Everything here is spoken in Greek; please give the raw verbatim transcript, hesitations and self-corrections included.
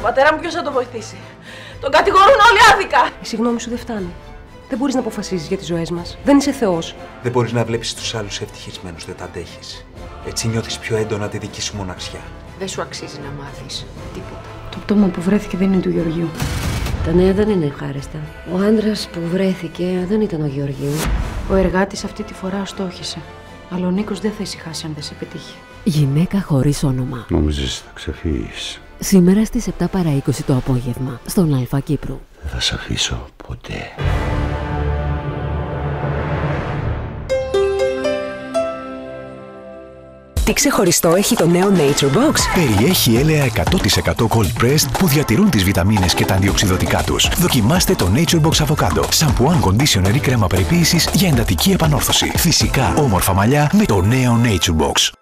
πατέρα μου ποιος θα τον βοηθήσει? Τον κατηγορούν όλοι άδικα. Η συγγνώμη σου δεν φτάνει. Δεν μπορείς να αποφασίζεις για τις ζωές μας. Δεν είσαι Θεός. Δεν μπορείς να βλέπεις τους άλλους ευτυχισμένους, δεν τα αντέχεις. Έτσι νιώθεις πιο έντονα τη δική σου μοναξιά. Δεν σου αξίζει να μάθεις τίποτα. Το πτώμα που βρέθηκε δεν είναι του Γεωργίου. Τα νέα δεν είναι ευχάριστα. Ο άντρας που βρέθηκε δεν ήταν ο Γεωργίου. Ο εργάτης αυτή τη φορά στόχισε. Αλλά ο Νίκος δεν θα ησυχάσει αν δεν σε πετύχει. Γυναίκα χωρίς όνομα. Νόμιζες θα ξεφύγεις. Σήμερα στις επτά παρά είκοσι το απόγευμα, στον Αλφα Κύπρου. Δεν θα σε αφήσω ποτέ. Τι ξεχωριστό έχει το νέο Nature Box? Περιέχει έλαια εκατό τοις εκατό cold pressed που διατηρούν τις βιταμίνες και τα αντιοξυδωτικά τους. Δοκιμάστε το Nature Box Avocado. Σαμπουάν conditioner ή κρέμα περιποίησης για εντατική επανόρθωση. Φυσικά όμορφα μαλλιά με το νέο Nature Box.